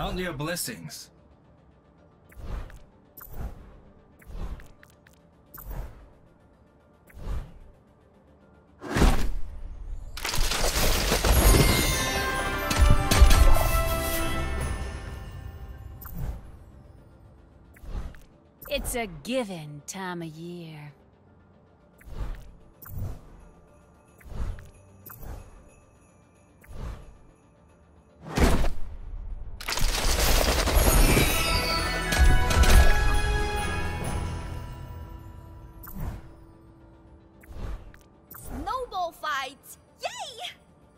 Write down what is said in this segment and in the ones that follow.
Count your blessings. It's a given time of year. Snowball fights! Yay!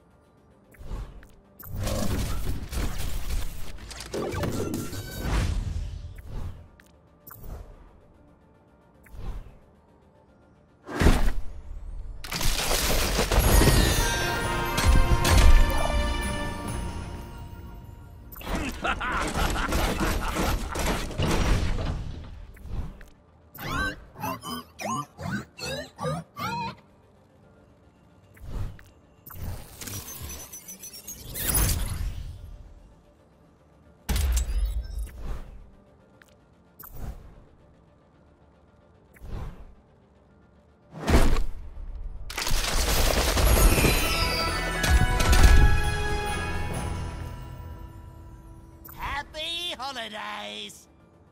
Happy holidays!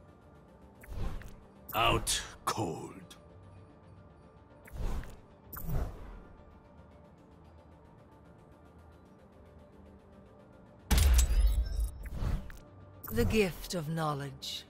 Out cold. The gift of knowledge.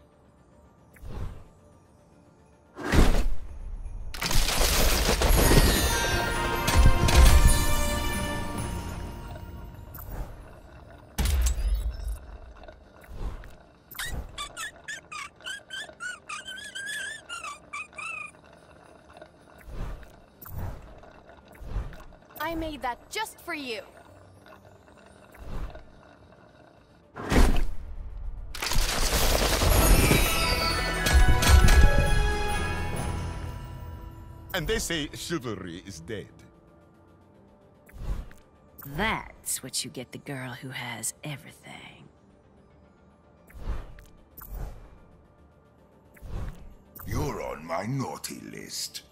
I made that just for you. And they say chivalry is dead. That's what you get the girl who has everything. You're on my naughty list.